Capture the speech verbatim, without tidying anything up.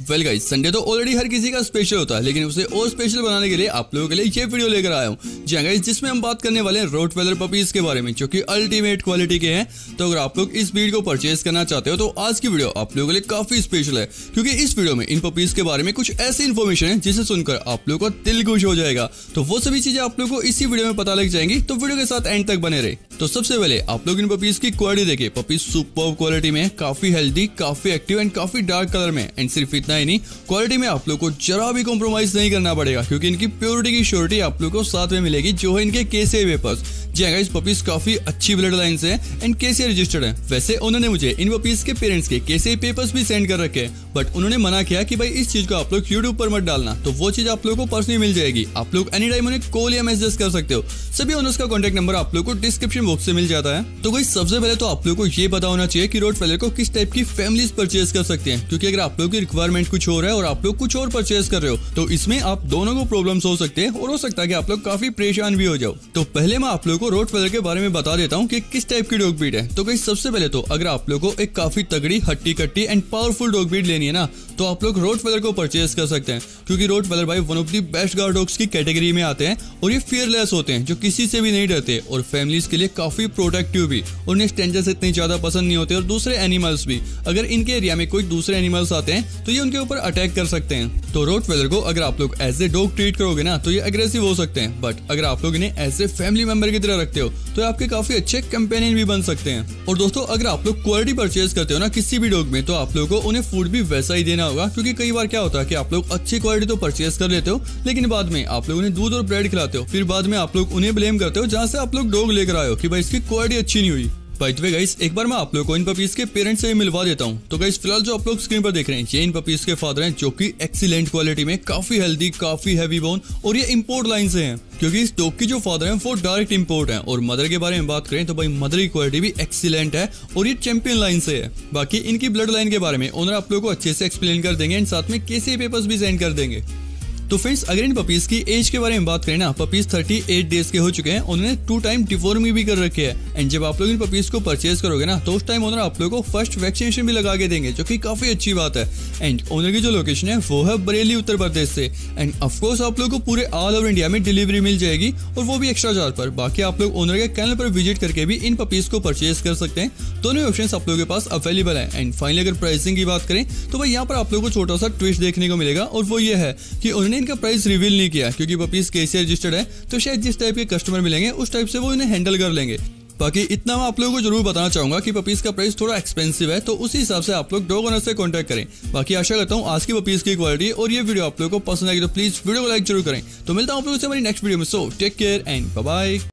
Well guys, Sunday तो already हर किसी का स्पेशल होता है, लेकिन उसे और स्पेशल बनाने के लिए आप लोगों के लिए ये वीडियो लेकर आया हूँ। जी हाँ गाइस, जिसमें हम बात करने वाले हैं रोटवेलर पपीज के बारे में, जो कि अल्टीमेट क्वालिटी के हैं। तो अगर आप लोग इस ब्रीड को परचेज करना चाहते हो तो आज की वीडियो आप लोगों के लिए काफी स्पेशल है, क्योंकि इस वीडियो में इन पपीज के बारे में कुछ ऐसी इन्फॉर्मेशन है जिसे सुनकर आप लोगों का दिल खुश हो जाएगा। तो वो सभी चीजें आप लोगों को इसी वीडियो में पता लग जाएंगी, तो वीडियो के साथ एंड तक बने रहे। तो सबसे पहले आप लोग इन पपीज की क्वालिटी देखिए। पपीज सुपर क्वालिटी में, काफी हेल्दी, काफी एक्टिव एंड काफी डार्क कलर में। एंड सिर्फ इतना ही नहीं, क्वालिटी में आप लोग को जरा भी कॉम्प्रोमाइज नहीं करना पड़ेगा, क्योंकि इनकी प्योरिटी की श्योरिटी आप लोग को साथ में मिलेगी, जो है इनके केसीआई पेपर्स। जी हाँ गाइस, पपीज काफी अच्छी ब्लड लाइन से एंड केसीआई रजिस्टर्ड है। वैसे उन्होंने मुझे इन पपीज के पेरेंट्स के केसीआई पेपर्स भी सेंड कर रखे हैं, बट उन्होंने मना किया कि भाई इस चीज को आप लोग यूट्यूब पर मत डालना। तो वो चीज आप लोग को पर्सनली मिल जाएगी, आप लोग एनी टाइम उन्हें कॉल या मैसेज कर सकते हो। सभी ओनर्स का कॉन्टैक्ट नंबर आप लोग को डिस्क्रिप्शन बॉक्स से मिल जाता है। तो गाइस, सबसे पहले तो आप लोग को ये पता होना चाहिए कि रोटवेलर को किस टाइप की फैमिलीज परचेज कर सकते हैं, क्योंकि अगर आप लोग की रिक्वायरमेंट कुछ और है और आप लोग कुछ और परचेज कर रहे हो तो इसमें आप दोनों को प्रॉब्लम्स हो सकते हैं, और हो सकता है कि आप लोग काफी परेशान भी हो जाओ। तो पहले मैं आप लोग को रोटवेलर के बारे में बता देता हूँ कि किस टाइप की डॉग ब्रीड है। तो गाइस, सबसे पहले तो अगर आप लोग को एक काफी तगड़ी, हट्टी कट्टी एंड पावरफुल डॉग ब्रीड लेनी है ना, तो आप लोग रोटवेलर को परचेज कर सकते हैं, क्योंकि रोटवेलर भाई one of the best guard dogs की कैटेगरी में आते हैं, और ये फियरलेस होते हैं, जो किसी से भी नहीं डरते, और फैमिलीज के लिए काफी प्रोटेक्टिव भी। उन्हें स्ट्रेंजर्स इतनी ज्यादा पसंद नहीं होते, और दूसरे एनिमल्स भी। अगर इनके एरिया में कोई दूसरे एनिमल्स आते हैं तो ये उनके ऊपर अटैक कर सकते हैं। तो रोटवेलर को अगर आप लोग एज ए डॉग ट्रीट करोगे ना, तो ये अग्रेसिव हो सकते हैं, बट अगर आप लोग इन्हें एज ए फैमिली मेंबर की तरह रखते हो तो आपके काफी अच्छे कंपेनियन भी बन सकते हैं। और दोस्तों, अगर आप लोग क्वालिटी परचेज करते हो ना किसी भी डॉग में, तो आप लोगों को उन्हें फूड भी वैसा ही देना होगा, क्योंकि कई बार क्या होता है कि आप लोग अच्छी क्वालिटी तो परचेज कर लेते हो, लेकिन बाद में आप लोग उन्हें दूध और ब्रेड खिलाते हो, फिर बाद में आप लोग उन्हें ब्लेम करते हो जहां से आप लोग डॉग लेकर आए हो कि भाई इसकी क्वालिटी अच्छी नहीं हुई। बाय द वे गाइस, एक बार मैं आप लोगों को इन पपीज के पेरेंट्स से भी मिलवा देता हूं। तो गाइस, फिलहाल जो आप लोग स्क्रीन पर देख रहे हैं, ये इन पपीज के फादर हैं, जो कि एक्सीलेंट क्वालिटी में, काफी हेल्दी, काफी हैवी बोन, और ये इंपोर्ट लाइन से हैं, क्योंकि इस डॉग की जो फादर हैं वो डायरेक्ट इंपोर्ट हैं। और मदर के बारे में बात करें तो भाई मदर की क्वालिटी भी एक्सीलेंट है, और ये चैंपियन लाइन से है। बाकी इनकी ब्लड लाइन के बारे में ओनर आप लोगों को अच्छे से एक्सप्लेन कर देंगे, एंड साथ में केसीआई पेपर्स भी सेंड कर देंगे। तो फ्रेंड्स, अगर इन पपीज की एज के बारे में बात करें ना, पपीज अड़तीस डेज के हो चुके हैं, उन्होंने टू टाइम डिफॉर्मिंग भी कर रखे हैं। एंड जब आप लोग इन पपीज को परचेज करोगे ना, तो उस टाइम ओनर आप लोगों को फर्स्ट वैक्सीनेशन भी लगा के देंगे, जो कि काफी अच्छी बात है। एंड ओनर की जो लोकेशन है वो है बरेली, उत्तर प्रदेश से। एंड ऑफकोर्स आप लोग को पूरे ऑल ओवर इंडिया में डिलीवरी मिल जाएगी, और वो भी एक्स्ट्रा चार्ज पर। बाकी आप लोग ओनर के चैनल पर विजिट करके भी इन पपीज को परचेज कर सकते हैं। दोनों ऑप्शन आप लोगों के पास अवेलेबल है। एंड फाइनली अगर प्राइसिंग की बात करें तो भाई यहाँ पर आप लोगों को छोटा सा ट्विस्ट देखने को मिलेगा, और वो ये है कि उन्होंने इनका प्राइस रिवील नहीं किया, क्योंकि पपीज केसीआई रजिस्टर्ड है, तो शायद जिस टाइप के कस्टमर मिलेंगे उस टाइप से वो इन्हें हैंडल कर लेंगे। बाकी इतना मैं आप लोगों को जरूर बताना चाहूंगा कि पपीज का प्राइस थोड़ा एक्सपेंसिव है, तो उसी हिसाब से आप लोग डॉग ओनर से कांटेक्ट करें। बाकी आशा करता हूं आज की पपीज की क्वालिटी और ये वीडियो आप लोगों को पसंद आएगी, तो प्लीज वीडियो को लाइक जरूर करें। तो मिलता हूं आप लोगों से हमारी नेक्स्ट वीडियो में। So take care and bye bye.